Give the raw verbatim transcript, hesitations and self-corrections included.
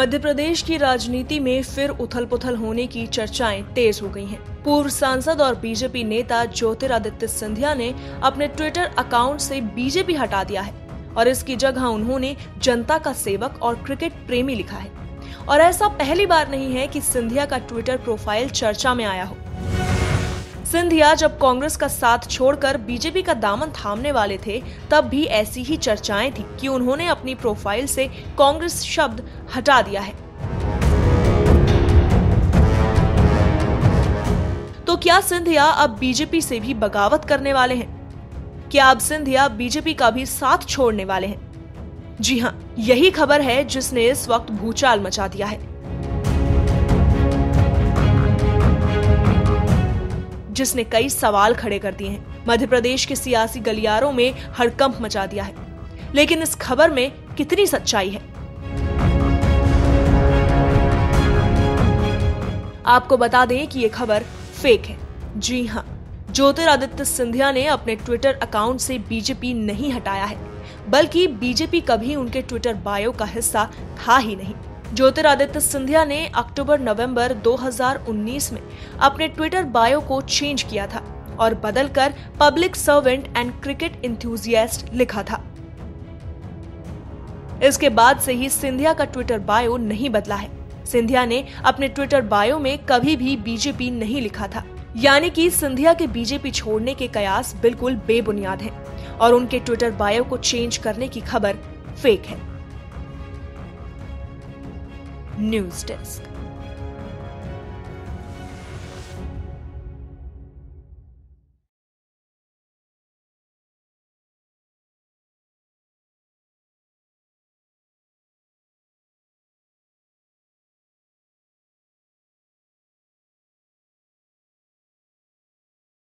मध्य प्रदेश की राजनीति में फिर उथल-पुथल होने की चर्चाएं तेज हो गई हैं। पूर्व सांसद और बीजेपी नेता ज्योतिरादित्य सिंधिया ने अपने ट्विटर अकाउंट से बीजेपी हटा दिया है और इसकी जगह उन्होंने जनता का सेवक और क्रिकेट प्रेमी लिखा है। और ऐसा पहली बार नहीं है कि सिंधिया का ट्विटर प्रोफाइल चर्चा में आया हो। सिंधिया जब कांग्रेस का साथ छोड़कर बीजेपी का दामन थामने वाले थे, तब भी ऐसी ही चर्चाएं थी कि उन्होंने अपनी प्रोफाइल से कांग्रेस शब्द हटा दिया है। तो क्या सिंधिया अब बीजेपी से भी बगावत करने वाले हैं? क्या अब सिंधिया बीजेपी का भी साथ छोड़ने वाले हैं? जी हां, यही खबर है जिसने इस वक्त भूचाल मचा दिया है, जिसने कई सवाल खड़े कर दिए हैं, मध्य प्रदेश के सियासी गलियारों में हड़कंप मचा दिया है। लेकिन इस खबर में कितनी सच्चाई है? आपको बता दें कि ये खबर फेक है। जी हां, ज्योतिरादित्य सिंधिया ने अपने ट्विटर अकाउंट से बीजेपी नहीं हटाया है, बल्कि बीजेपी कभी उनके ट्विटर बायो का हिस्सा था ही नहीं। ज्योतिरादित्य सिंधिया ने अक्टूबर नवंबर दो हज़ार उन्नीस में अपने ट्विटर बायो को चेंज किया था और बदलकर public servant and cricket enthusiast लिखा था। इसके बाद से ही सिंधिया का ट्विटर बायो नहीं बदला है। सिंधिया ने अपने ट्विटर बायो में कभी भी बीजेपी नहीं लिखा था, यानी कि सिंधिया के बीजेपी छोड़ने के कयास बिल्कुल बेबुनियाद हैं और उनके ट्विटर बायो को चेंज करने की खबर फेक है। News desk.